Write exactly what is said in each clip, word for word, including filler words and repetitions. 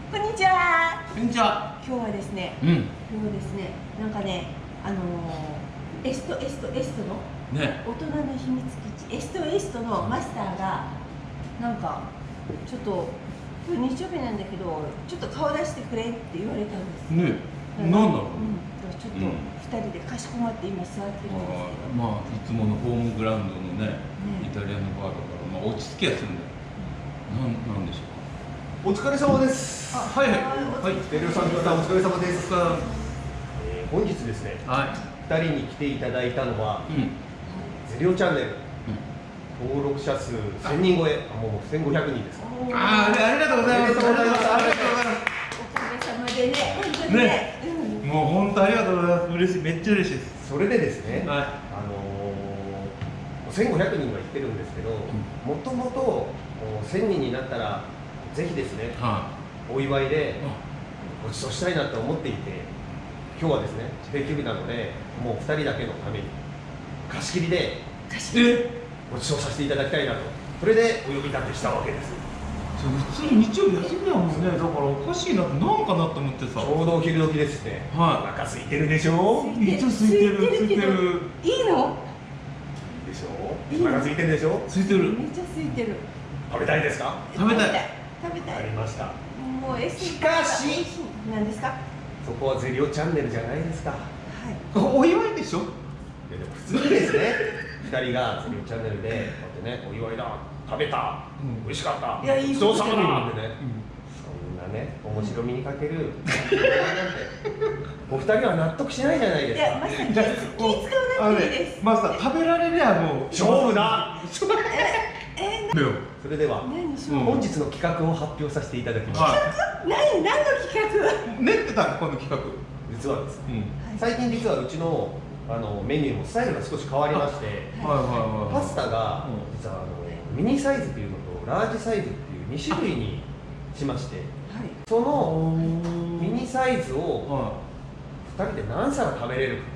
こんにちは。 こんにちは。 今日はですね、 うん。 今日はですね、なんかね、あのー、エストエストエストのね。 大人の秘密基地エストエストのマスターがなんかちょっと今日日曜日なんだけど、ちょっと顔出してくれって言われたんです。 ね。なんだろう。うん。 ちょっと二人でかしこまって今座ってるんですけど。 まあいつものホームグラウンドのね、イタリアのバーだから、まあ落ち着きやするんだよ。なんなんでしょうか。 お疲れ様です。 あ、はいはい。はい。 ベルさん、皆さんお疲れ様です。 はえー、本日ですね、 い。 二人に来ていただいたのは、 うん。 ゼリオチャンネル、登録者数千人超え、あ、もう千五百人ですか。 ああ、ありがとうございます。 ありがとうございます。 ありがとうございます。 おかげさまでね、本当にね。 ね。もう本当ありがとうございます。嬉しい、めっちゃ嬉しいです。 それでですね、 はい。 あのー、千五百人は言ってるんですけど、もともと千人になったらぜひですね、 はお祝いでご馳走したいなと思っていて、今日はですね定休日なので、もうふたりだけのために貸し切りでえ、 ご馳走させていただきたいなと、それでお呼び立てしたわけです。 普通に日曜日休みだもんね。だからおかしいなってなんかなと思ってさ。 ちょうどお昼時ですね。 はい。 お腹空いてるでしょ。 いつ空いてる空いてる。 いいの？ でしょ。お腹空いてるでしょ。 空いてる。 めっちゃ空いてる。 食べたいですか。 食べたい。 食べたい。 ありました。 もうエスしかし何ですか。 そこはゼリオチャンネルじゃないですか。 はい。 お祝いでしょ。 いやでも普通にですね、ふたりがゼリオチャンネルでこうやってね、お祝いだ、食べた、 うん、 美味しかった、 いやいいごちそうさまだってね、 うん、 そんなね、面白みにかけるお二人は納得しないじゃないですか。 いや、まさに気使わなくていいです。 マスター食べられりゃもう勝負だ。 え、え、 それでは本日の企画を発表させていただきます。 何、何の企画？ 練ってたこの企画。 実はですね、最近実はうちのあのメニューもスタイルが少し変わりまして、パスタが実はあのミニサイズというのとラージサイズっていうにしゅるいにしまして、そのミニサイズをふたりで何皿食べれるか、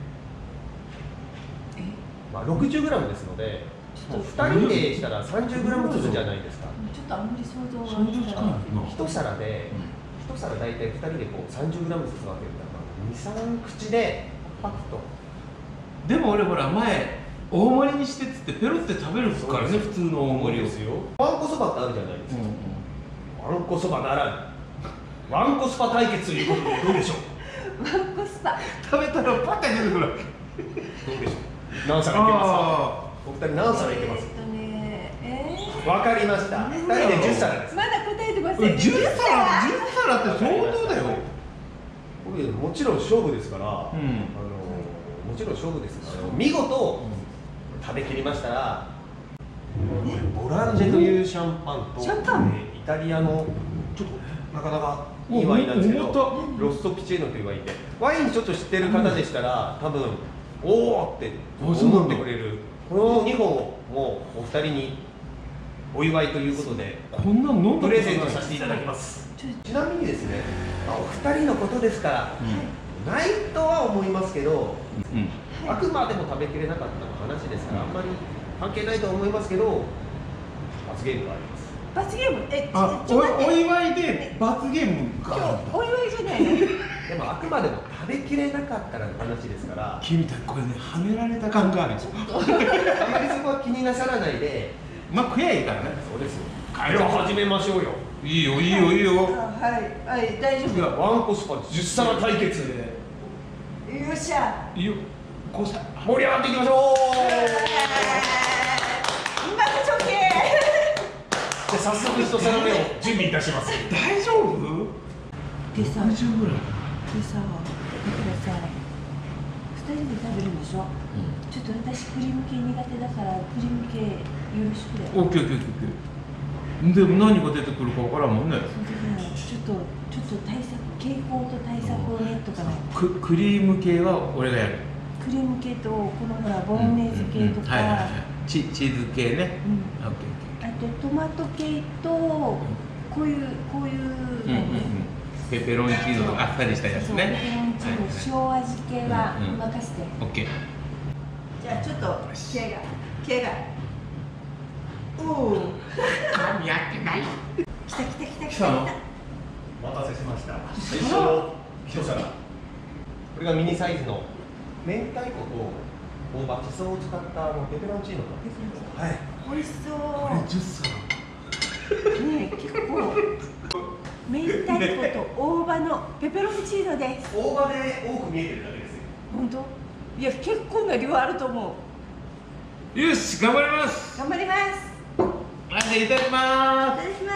まあ ろくじゅうグラム ですので、ふたりでしたら さんじゅうグラム ずつじゃないですか。 ちょっとあんまり想像がつかない。 一皿で一皿大体ふたりでこう さんじゅうグラム ずつ分けるからに、さんくちでパクと。 でも俺ほら前大盛りにしてっつってペロって食べるからね、普通の大盛りを。 わんこそばってあるじゃないですか。わんこそばならぬわんこスパ対決ということでどうでしょう。 わんこスパ食べたらパッて出てくる。どうでしょう。何皿いけますか。お二人何皿いけます。わかりました。ふたりでじゅっさらです。 まだ答えてません。 じゅっさら、じゅっさらって相当だよ。 もちろん勝負ですから、あのもちろん勝負ですから、見事食べきりましたら、ボランジェというシャンパンと、イタリアのちょっとなかなかいいワインなんですけど、ロストピチェーノというワインで、ワインちょっと知ってる方でしたら多分おおって思ってくれるこのにほんをもうお二人にお祝いということでこんなの飲んだプレゼントさせていただきます。ちなみにですね、お二人のことですからないとは思いますけど、あくまでも食べきれなかったの話ですから、あんまり関係ないと思いますけど、罰ゲームがあります。 罰ゲーム、え、 あ、お祝いで罰ゲームが。 お祝いじゃないの。 でもあくまでも食べきれなかったらの話ですから。 君たちこれね、はめられた感がある。あんまりそこは気になさらないで。 まあ食えばいいからね。 そうですよ。では始めましょうよ。 いいよいいよいいよ。 はいはい大丈夫。 ワンコスパじゅっさら対決。 よっしゃ。 いいよ。こさ盛り上がっていきましょう。 うまくちょけ。 じゃ早速一皿目を準備いたします。 大丈夫？ でさ、 大丈夫ぐらい。 でさ、見てください。二人で食べるんでしょ。ちょっと私クリーム系苦手だからクリーム系よろしくだよ。 オッケーオッケーオッケー。でも何が出てくるかわからんもんね。 そうだからちょっとちょっと対策傾向と対策を練っとかないと。 ククリーム系は俺がやる。 クリーム系とこのほらボロネーゼ系とか、 はいはいはい。チチーズ系ね。 うん。 オッケーオッケー。 あとトマト系とこういうこういう何？ ペペロンチーノとあっさりしたやつね。 ペペロンチーノ、塩味系は任せて。 オッケー。 じゃあちょっと毛が毛が。おお。 噛み合ってない。 来た来た来た来来たの？ お待たせしま最初の一皿。これがミニサイズの明太子と大葉しそを使ったあのペペロンチーノなんですけど、はい。 美味しそう。 これじゅっさらねえ、結構明太子と大葉のペペロンチーノです。 大葉で多く見えてるだけですよ。 本当？いや、結構な量あると思う。 よし、頑張ります。 頑張ります。 はい、いただきまいただきます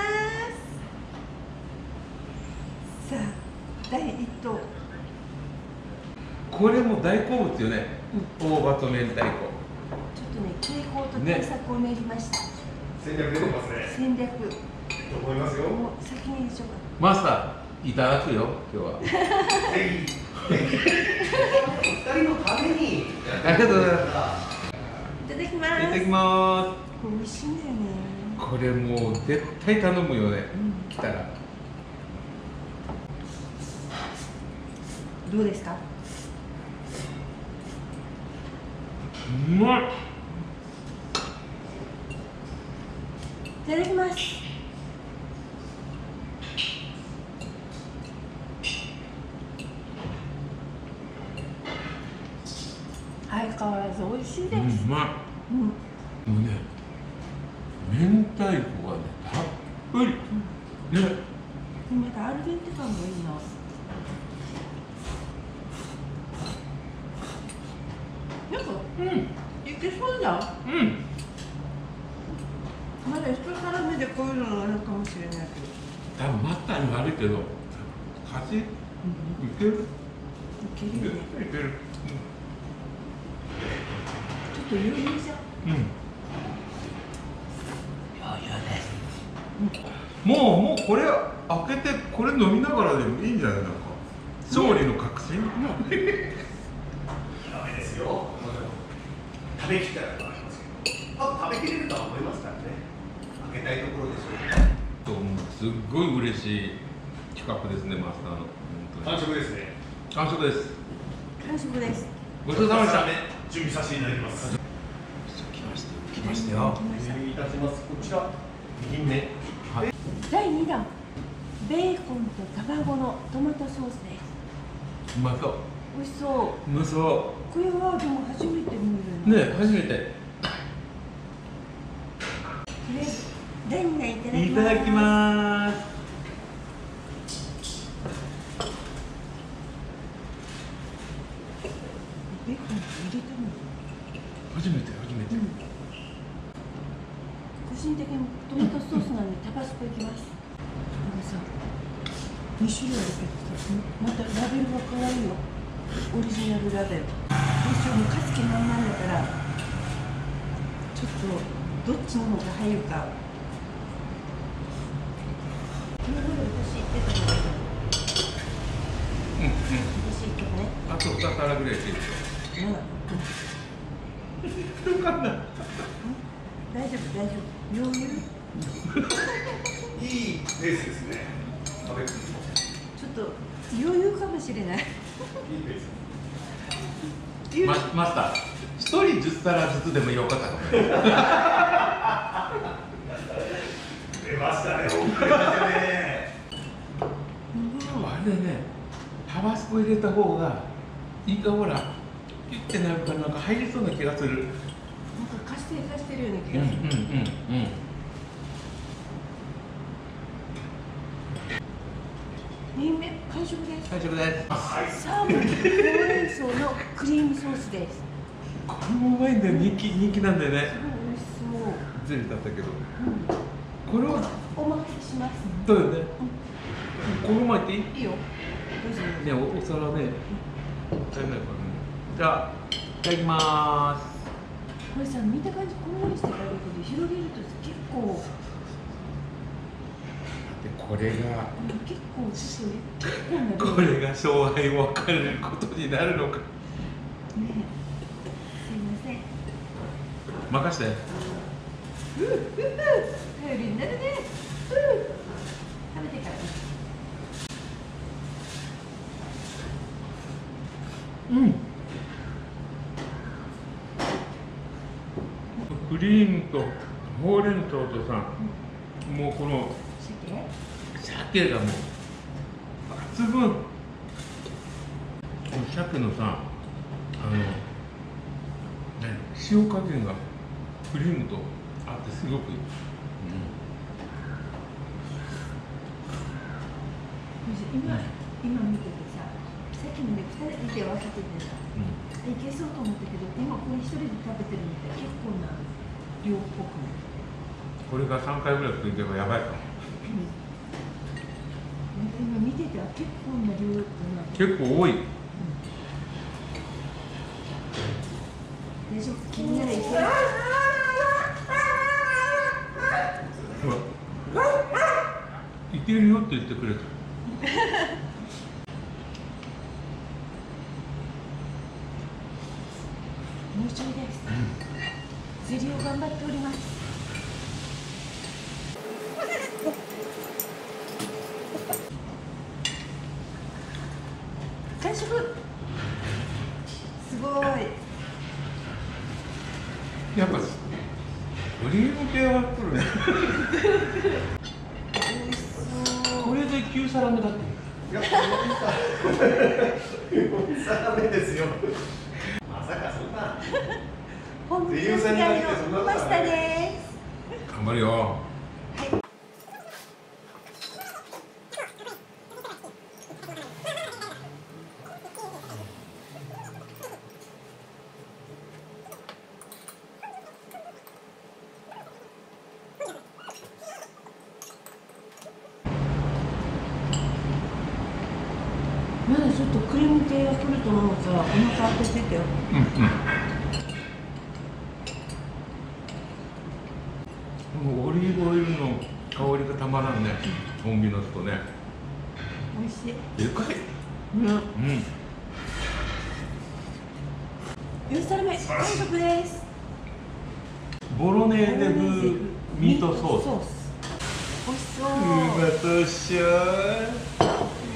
。さあ、第一投。 す。これも大好物よね、大葉と明太子。 ちょっとね、傾向と対策を練りました。 戦略出てますね。 戦略。 と思いますよ。 もう先に入れちゃおうか。 マスター、いただくよ、今日は。 ぜひ。お二人のために。 ありがとうございます。 いただきます。 いただきます。 これ美味しいんだよね。 これもう絶対頼むよね、 うん、 来たら。 どうですか？ うまい。 いただきます。相変わらず美味しいです。 うん、うまい。 うん。 もうね、明太子がね、たっぷり。ね。 またアルデンテ感もいいな。なんか、 うん。 いけそうじゃん。 うん。 まだ一皿目でこういうのがあるかもしれないけど。 多分マッターにもあるけど、味、いける。 いけるよね。 いける。 ちょっと余裕じゃん。 うん。余裕です。もう、もうこれ開けて、これ飲みながらでもいいんじゃない、なんか。勝利の確信。 ダメですよ。食べきったらと思いますけど、多分食べきれるとは思いますからね。開けたいところでしょう。 と、もうすっごい嬉しい企画ですね、マスターの。 完食ですね。 完食です。 完食です。 ごちそうさまでした。 準備させていただきます。 来ましたよ。来ましたよ。 来ましたお呼びいたします。こちら右目。 はい。 だいにだん、ベーコンと卵のトマトソースです。 うまそう。 美味しそう。 うまそこれはでも初めて見う。 るね、初めて。 とりあえずだいにだんいただきます。 いただきます。 ベーコン入れたの？ 初めて、初めて。 うん。個人的にトマトソースなのでタバスコいきます。なんかさ、に種類あるけどさ、またラベルが変わるよ。オリジナルラベル。どうしよう、もうかつけまんまんだから、ちょっとどっちの方が入るか。今まで私言ってたのがいい。 うん、うん。 私言ってたね。 あと二皿ぐらいいける。 まだ。 よかった。 大丈夫、大丈夫。余裕。 いいペースですね。食べる。 ちょっと余裕かもしれない。 いいペース。 ママスター、一人十皿ずつでもよかったかも。 出ましたね。本当にね。 あれね、タバスコ入れた方がいいか、ほら、ピッてなるからなんか入りそうな気がする。 なんか活性化してるような気うん、うん、 がする。 うん、うん。 にめ完食です。 完食です。 サーモンとほうれん草のクリームソースです。 これもうまいんだよ、人気、人気なんだよね。 すごい美味しそう。 ずれだったけど。 うん、 これはお任せします。 どうよね。この前っていい。 いいよ。どうぞ。 ね、お、お皿ね。足りないからね。じゃあ、いただきまーす。 これさ、見た感じこんがりしてるけど、広げると結構。 で、これが。 結構ちょっと結構な量。 これが勝敗分かれることになるのか。 ねえ。すいません。 任して。 ううう頼りになるね。う食べてからね。 うん。クリームとほうれん草とさ、もうこの鮭？ 鮭がもう抜群。鮭のさ、あの何塩加減がクリームとあってすごくいい。 今、今見ててさ、さっきのね、ふたりで分けててさ、うん、いけそうと思ったけど、今これ一人で食べてるみたい。結構な量っぽくない。 これがさんかいぐらい食いけばやばいかも。 今見てては結構な量だな。 結構多い。 大丈夫、気になるいける。 いけるよって言ってくれた。 もうちょいです。ゼリーを頑張っております。完食。すごい。 やっぱクリーム系は来るね。これできゅう皿目だって。 いや、よん皿目ですよ。まさかそんな。 本日の仕上げのパスタです。 頑張るよ。 まだちょっとクリーム系が来ると思うからお腹当てててよ。 うんうん。もうオリーブオイルの香りがたまらんね。コンビナスとね。 美味しい。 でかい。 うん。 うん。 よん皿目完食です。 ボロネーゼ風ミートソース。 美味しそう。 うまそうっしょー。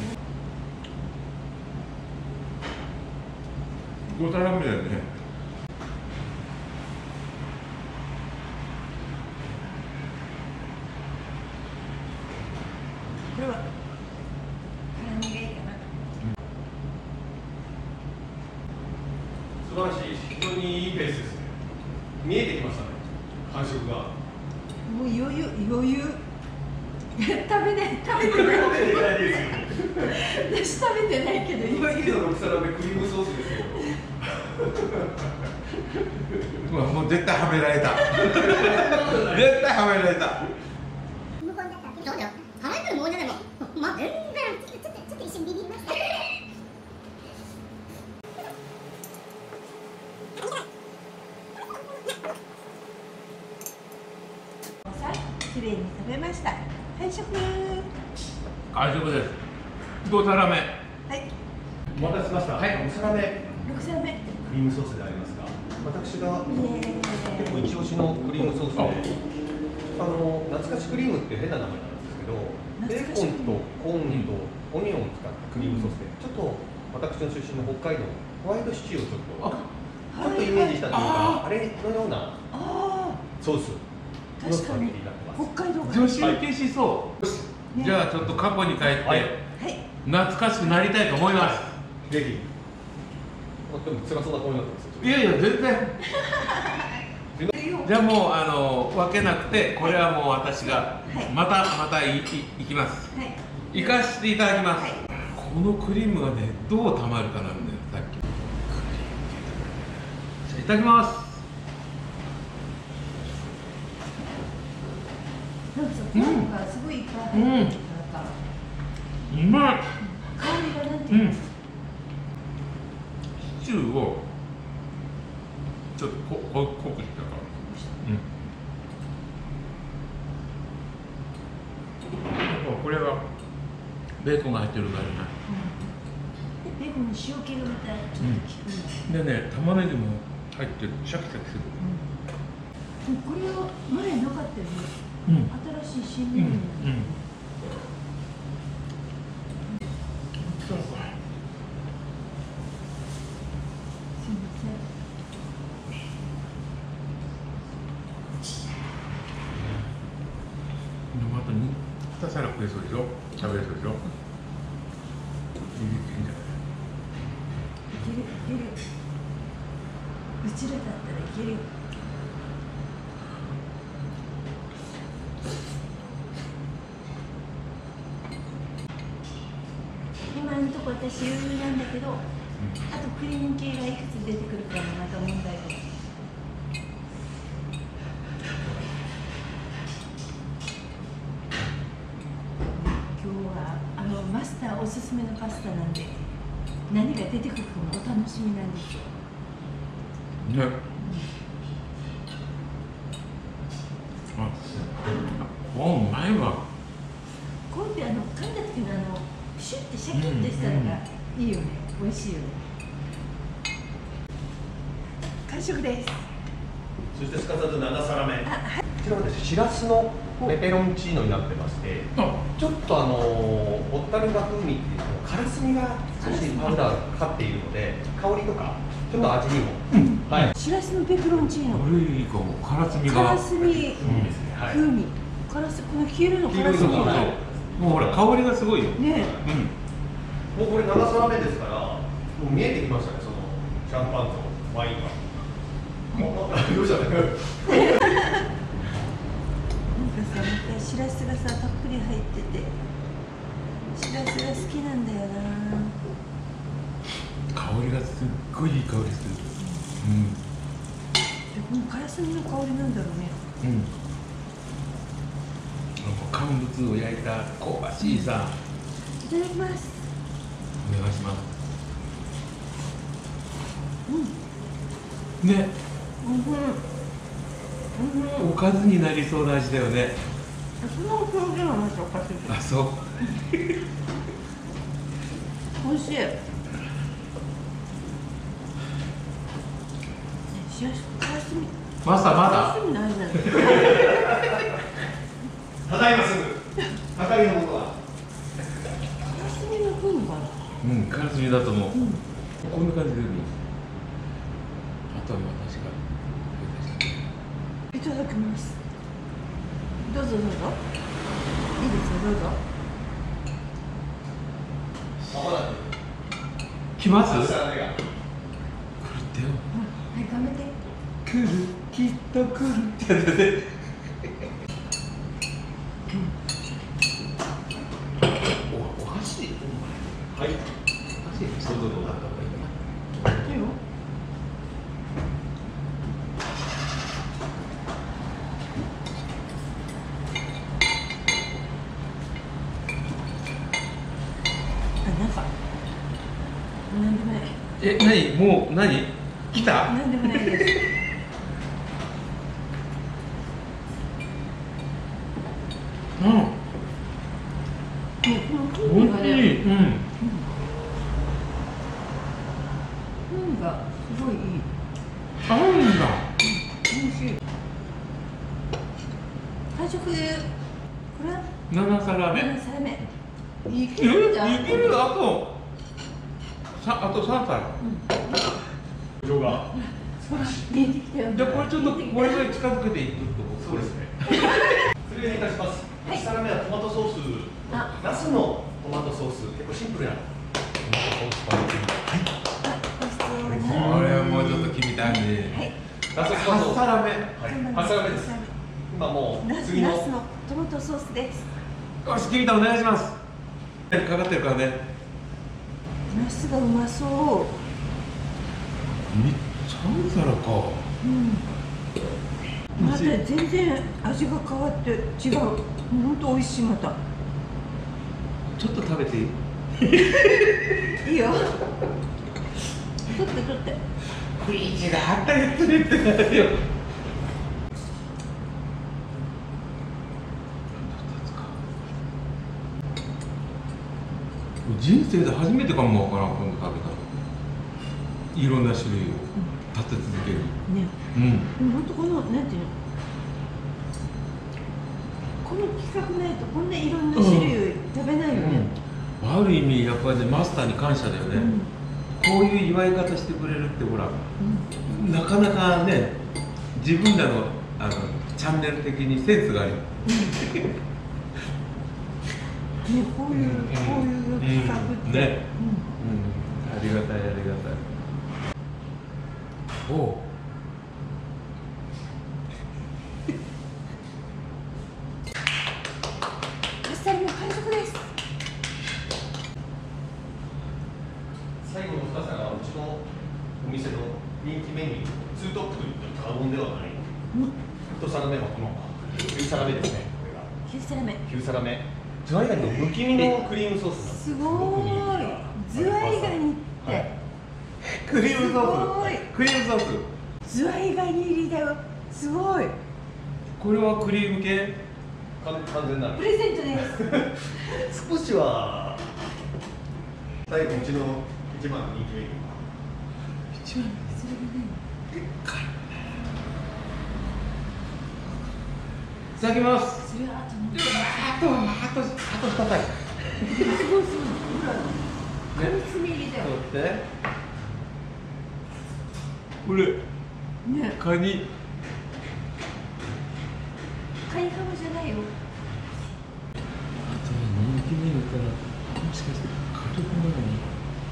ご皿目だよね。 これは辛みがいいかな。 素晴らしい、非常にいいペースですね。見えてきましたね、感触が。 もう余裕、余裕。食べない、食べてない。私食べてないけど、余裕。 ろく皿目クリームソースですよ。 うわ、もう絶対はめられた。絶対はめられた。 向こうだったらそうだよ。払えるもんじゃないもん。まあ全然ちょっとちょっとちょっと一瞬ビビりました。 綺麗に食べました。完食。 完食です。ご皿目。 はい。 お待たせしました。はい、お皿目。 六皿目。 クリームソースでありますが、私がイエーイ。 結構一押しのクリームソースで、あの懐かしクリームって変な名前なんですけど、ベーコンとコーンとオニオンを使ったクリームソースで、ちょっと私の出身の北海道ホワイトシチューをちょっとちょっとイメージしたというか、あれのようなソースのスパゲティになってます。 北海道女子受けしそう。じゃあちょっと過去に帰って懐かしくなりたいと思います。 ぜひ。でも辛そうな顔になってますよ。 いやいや全然。じゃあもうあの分けなくて、これはもう私がまたまたいいいきます。行かせていただきます。このクリームがねどうたまるかなんだよ。さっき。じゃあいただきます。 なんかすごいいっぱい入ってるから。 うまい。 香りがなんていうの。 シチューをちょっとここ濃くしたから、うん、これはベーコンが入ってるからね、 うん、ベーコンの塩気がまたちょっと効くんだ、 うん、でね、玉ねぎも入ってる、シャキシャキする、 うん、これは前なかったよね、うん、新しい新メニューなんだ、うんうん、そうか。 またに皿食えそうでしょ、食べれそうでしょ。 ちらだったらいけるよ。今のところ私余裕なんだけど、あとクリーム系がいくつ出てくるかがまた問題です。今日はあのマスターおすすめのパスタなんで、何が出てくるかもお楽しみなんですよ。 ね。あ、お、うまいわ。 こうやってあの噛んだ時のあのシュッてシャキッとしたのがいいよね、美味しいよね。完食です。 そしてすかさずなな皿目。 あ、はい。 こちらはですね、しらすのペペロンチーノになってまして、ちょっとあのボッタルガ風味っていうのからすみが少しパウダーがかかっているので、香りとかちょっと味にも、 うんはい。 しらすのペペロンチーノ。 これいいかも。からすみが。 からすみいいですね。はい。 風味。からすこの黄色いのからすみが。 もうほら香りがすごいよ。 ねうん。もうこれなな皿目ですから、もう見えてきましたね、そのシャンパンとワインが。もうどうしたの？ なんかさ、またしらすがさたっぷり入ってて、しらすが好きなんだよな。 香りがすっごいいい香りする。 でこのからすみの香りなんだろうね。 うん。うん。乾物を焼いた香ばしいさ。 いただきます。 お願いします。 うん。 ね。 うんうん。うんうん。 おかずになりそうな味だよね。 その表現はまたおかしい。 あ、そう。 美味しい。しらすからすみ。 まさまからだ。 すみの味なんだ。 ただいますぐ。高木のものは。 からすみの風味かな。 うん、からすみだと思う。 うん。 こんな感じでいい。あとは私が。 いただきます。どうぞどうぞ。いいですよ、どうぞ。 まもなく。 来ます？来る皿目が。 ってよ。 はい、頑張って。 来る、きっと来るってやつで。お、お箸。 はい。 箸、外になった方がいいな。 いいよ。あ、なんか。なんでもない。 え、なに、もう、なに。来た。 なんでもないです。 うん。 ね、この風本当に、 味がね。 うん。 風味がすごいいい。 合うんだ。 美味しい。完食。これは。 七皿目。 何皿目。いえ、いけるじゃん。 ける、あと。さ、あと三皿。 色が。 ほら、見えてきたよ。 じゃ、これちょっと、これぐらい近づけていい、ちょっと。 そうですね。失礼いたします。 はい一皿目はトマトソース。 あナスのトマトソース、結構シンプルな。トマトソースパンケーキ。はい。 ごちそうさまこれはもうちょっと君たち。 はい。 ナストマト。 八皿目。 はい。八皿目です。今もナスう次の。 ナスのトマトソースです。 よし、君たお願いします。かかってるからね。 ナスがうまそう。 めっちゃ三皿か。 うん。また全然味が変わって違う。本当美味しいまた。 ちょっと食べていい？ いいよ。取って取って。 ビーチがあったやつねってなるよ。人生で初めてかもわからん、今度食べたの。いろんな種類を立て続ける。 ね。 うん。 でも本当このなんていうの。この企画ないとこんないろんな種類食べないよね。 うん、ある意味やっぱりね、マスターに感謝だよね。うん、こういう祝い方してくれるってほら、うん、なかなかね、自分らのあのチャンネル的にセンスがある。 ね、こういう、うん、こういう企画って、 ね、うん、うん、ありがたいありがたい。おう、 店の人気メニュー、ツートップといったら過言ではない。一皿目はこのきゅう皿目ですね。これがきゅう皿目。 きゅう皿目。ズワイガニのむき身のクリームソースなんです。 すごーい。ズワイガニって、はい、 クリームソース。クリームソース。 ズワイガニ入りだよ。すごい。 これはクリーム系？ 完全なる。 プレゼントです。 少しは最後うちの一番の人気メニュー。 一番それがね。 いただきます。 それはあともうあとあとあと二回。 すごいすごい。ほら、カニ爪入りだよ。 取って。これ。 ね。 カニ。 カニかもじゃないよ。 あと人気メニューからもしかしてカルボナーラに。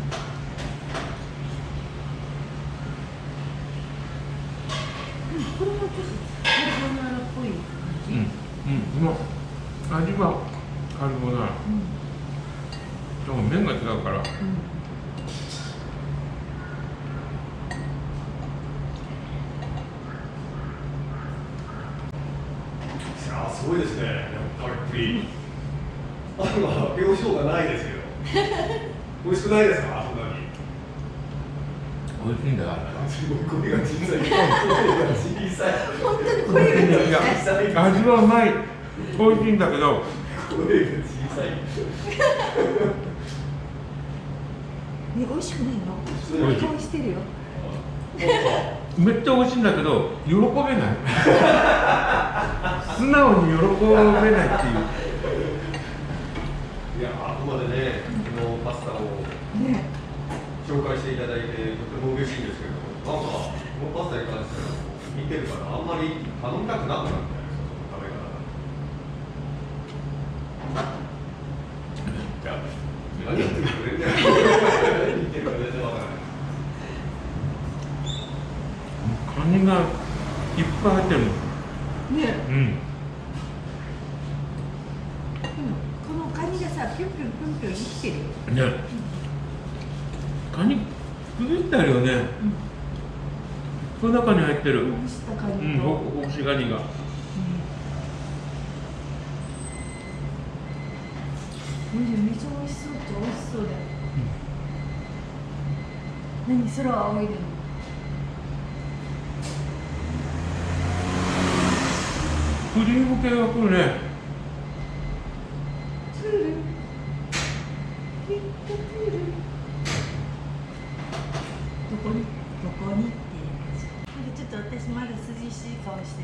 うん、これもちょっとカルボナーラっぽい感じ。 うんうん、でも味はカルボナーラ。でも麺が違うから。うん、 すごいですね、やっぱり。あとは表情がないですけど。美味しくないですか、そんなに。 美味しいんだよ。 すごい声が小さい。声が小さい。 本当に声が小さい。 味はうまい。美味しいんだけど。 声が小さい。 ね、美味しくないの？美味してるよ。 めっちゃ美味しいんだけど、喜べない。素直に喜べないっていう。 いや、あくまでね、このパスタをね、 紹介していただいて、とても嬉しいんですけど、なんか、このパスタに関しては、見てるから、あんまり頼みたくなくなったんですよ、食べ方。いや、何やってるか全然、何言ってるか全然わからない。 カニがいっぱい入ってるの。 ね、 うん。 このカニがさ、ぴょんぴょんぴょんぴょん生きてるよ。 ね。カニくぐってあるよね。この中に入ってる。 ほぐしたカニと。 うん、ほほぐしガニが。 うん、めっちゃ美味しそうっちゃ美味しそうだよ。何空を仰いでるの？ クリーム系が来るね。 プール。きっとプール。どこに？どこにって。なんかちょっと私まだ涼しい顔してる。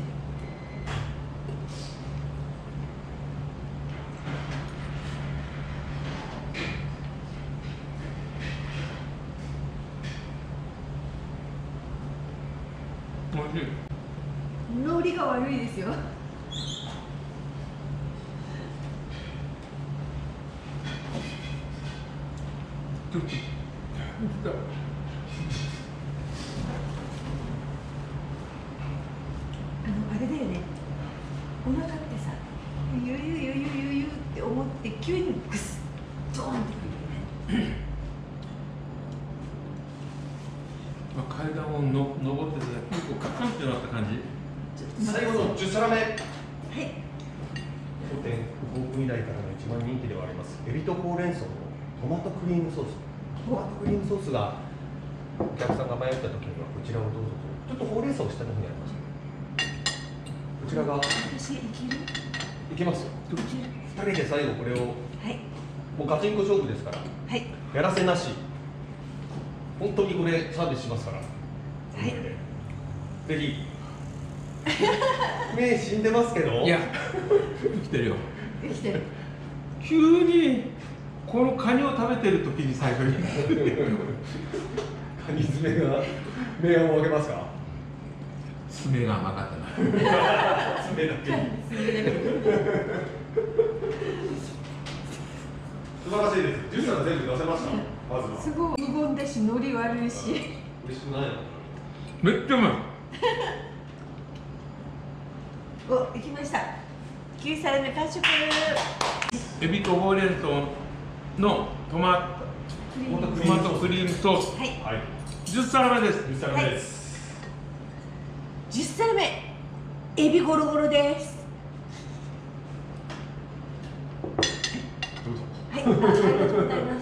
美味しい。 ノリが悪いですよ。 ちょっと。 あのあれだよね。お腹ってさ、ゆゆゆゆゆゆって思って急にグスッドーンってくるよね。 階段をの登ってて結構カカンってなった感じ。 最後のじゅっ皿目。はい。当店オープン以来からの一番人気ではあります。エビとほうれん草のトマトクリームソース。トマトクリームソースがお客さんが迷った時にはこちらをどうぞと。ちょっとほうれん草を下の方にあります。こちらが。 私いける？ いけますよ。 いける。 二人で最後これを。 はい。 もうガチンコ勝負ですから。 はい。 やらせなし。本当にこれサービスしますから。 はい。 ぜひ。目死んでますけど。 いや、生きてるよ。 生きてる。 急にこのカニを食べてる時に最初にカニ爪が目を開けますか？ 爪が甘かったな。 爪だけ。素晴らしいです。じゅっ皿全部出せました。まずは。 すごい無言だし、ノリ悪いし。 嬉しくないの？ めっちゃうまい。 お、行きました。きゅう皿目完食。 エビとほうれん草のトマトトマトクリームソース。 はい。 はい。 じゅっさらめです。 じゅっさらめです。 じゅっさらめ、エビゴロゴロです。 どうぞ。 はい、あ、ありがとうございます。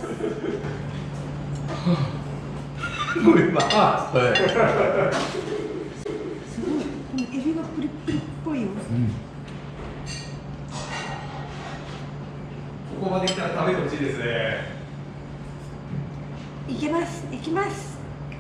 ごめん、まあ、はい。 すごい、このエビがプリプリっぽいよ。 うん。 ここまで来たら食べてほしいですね。 いけます、いきます。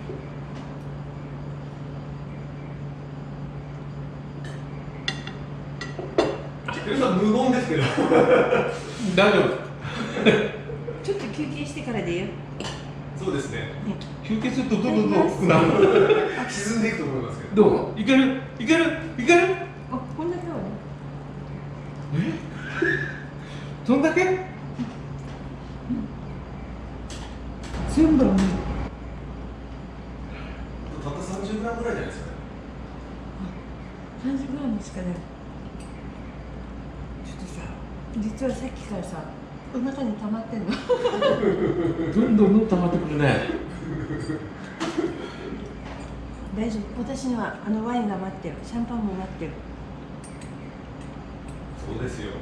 てるさん無言ですけど。 大丈夫。 ちょっと休憩してからでよ。 そうですね。 休憩するとどんどんどん大きくなる。 沈んでいくと思いますけど。 どう？いける？いける？いける？ あ、こんな顔ね。 え？そんだけ？ 全部。 たったさんじゅうグラムぐらいじゃないですかね。 三十グラムしかない。ちょっとさ、実はさっきからさ、お腹に溜まってんの。 どんどんどん溜まってくるね。 大丈夫。私にはあのワインが待ってる。シャンパンも待ってる。 そうですよ。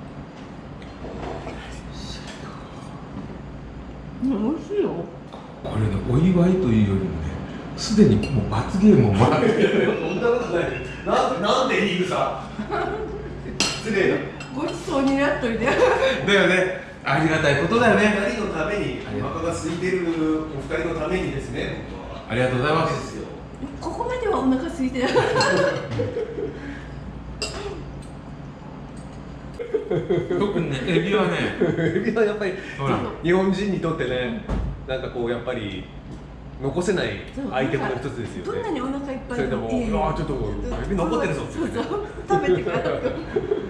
うん、美味しいよ。 これね、お祝いというよりもね、すでにもう罰ゲームをもらってる。 そんなことない。なんで、なんでいいさ。失礼な。 ごちそうになっといて。 だよね。ありがたいことだよね。 二人のために、お腹が空いてるお二人のためにですね。僕はありがとうございます。 ここまではお腹空いてない。 特にね、エビはね、 エビはやっぱりほら日本人にとってね、なんかこうやっぱり残せないアイテムの一つですよね。 どんなにお腹いっぱいそれでも、うわちょっとエビ残ってるぞってそう言ってね。 そう、食べてから。 そんなこと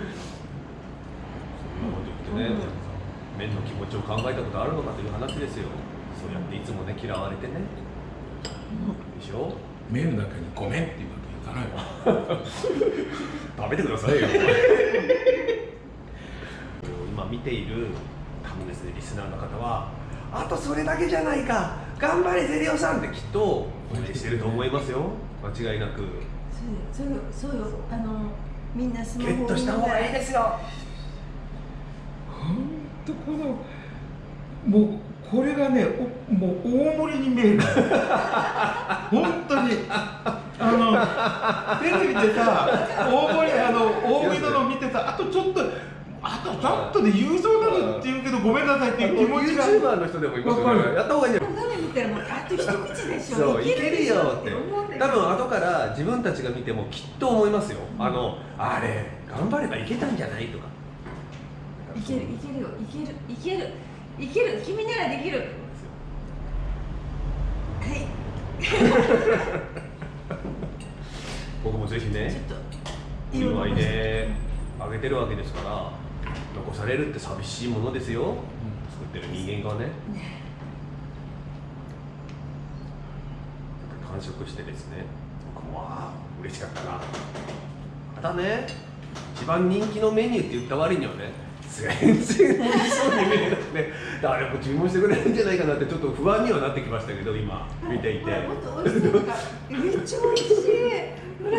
言ってね、麺の気持ちを考えたことあるのかという話ですよ。そうやっていつもね嫌われてね。でしょ。 麺の中にごめんっていうわけいかないわ。 食べてくださいよ。今見ている多分ですね、リスナーの方はあとそれだけじゃないか、頑張れゼリオさんってきっと応援してると思いますよ。間違いなく。 そうよ、そうよ、あのみんなスマホゲットした方がいいですよ。 本当このもうこれがね、おもう大盛りに見える。本当にあのテレビでさ、大盛りあの大盛りの見てさ、あとちょっとあとちょっとで言うそうなのって言うけどごめんなさいっていう気持ちが。 ユーチューバーの人でもいますよね。やった方がいいんじゃない。 画面見たらもうあと一口でしょ。 そう、いけるよって思うんだけど多分後から自分たちが見てもきっと思いますよ。あのあれ頑張ればいけたんじゃないとか。 いける、いけるよ、いける、いける、いける、君ならできる。はい。 僕もぜひね、 ちょっとお祝いであげてるわけですから、残されるって寂しいものですよ。作ってる人間がね。完食してですね、僕もああ嬉しかったな。ただね、一番人気のメニューって言った割にはね、全然美味しそうに見えなくて、誰も注文してくれるんじゃないかなってちょっと不安にはなってきましたけど、今見ていて。 もっと美味しそうか。めっちゃ美味しい。ほら。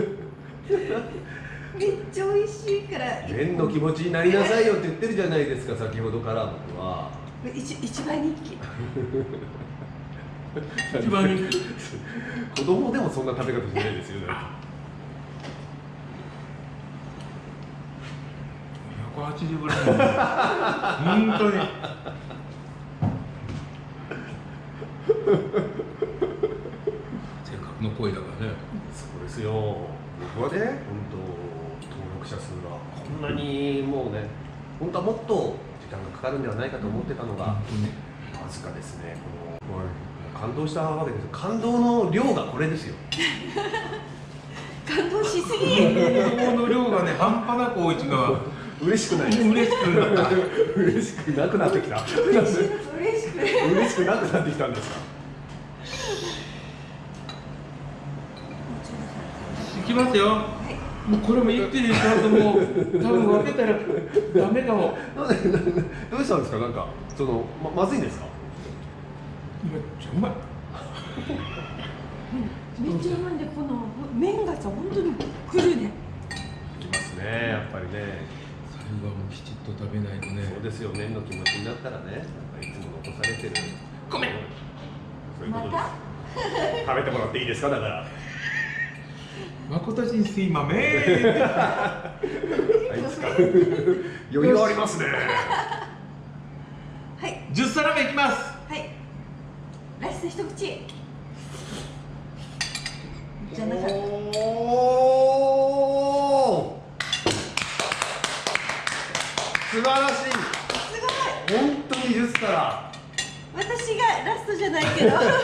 めっちゃ美味しいから。 麺の気持ちになりなさいよって言ってるじゃないですか、先ほどから僕は。 一一番人気。 一番人気。 子供でもそんな食べ方しないですよね。 ひゃくはちじゅうぐらい。本当に。せっかくの声だからね。 そうですよ。僕はね、本当登録者数がこんなにもうね、本当はもっと時間がかかるんではないかと思ってたのが、わずかですね。この感動したわけですよ。感動の量がこれですよ。 感動しすぎ。 感動の量がね、半端なく大一が嬉しくないです。 嬉しくなった。 嬉しくなくなってきた。 嬉しく嬉しく嬉しくなくなってきたんですか。 いきますよ。もうこれも一気にちゃんともう多分分けたらダメかも。 どうしたんですか。なんかその ま, まずいんですか。 めっちゃうまい。 めっちゃうまいんで、この麺がさ、本当にくるね。 きますね、やっぱりね。 最後はもうきちっと食べないとね。 そうですよ、麺の気持ちになったらね、やっぱりいつも残されてる。ごめん。そういうことです。食べてもらっていいですか、だから。 誠にすいまめん。 あいつか。余裕ありますね。 はい。 十皿目いきます。 はい。ラスト一口。じゃなかった。 おー。素晴らしい。 す本当に十皿。 ごい。私がラストじゃないけど。完食。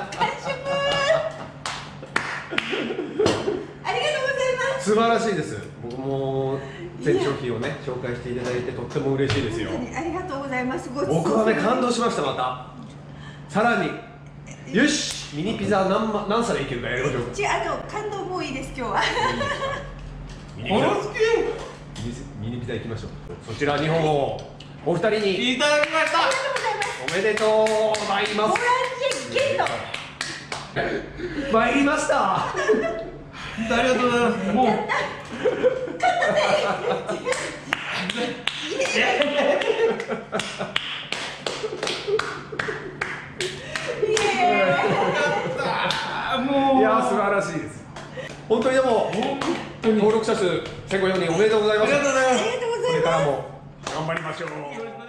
ありがとうございます。 素晴らしいです。僕も全商品をね紹介していただいてとっても嬉しいですよ。 本当にありがとうございます。ごちそう僕はね感動しました。またさらによしミニピザ何ま何皿いけるかやりましょう。 ちあの感動もういいです今日は。 ミニピザおろすミニピザいきましょう。そちらにほんをお二人にいただきました。 おめでとうございます。 ボランジェゲート。 参りました。 ありがとうございます。もう。 いや素晴らしいです。本当にでも登録者数せんごひゃくにんおめでとうございます。 ありがとうございます。 ありがとうございます。 これからも頑張りましょう。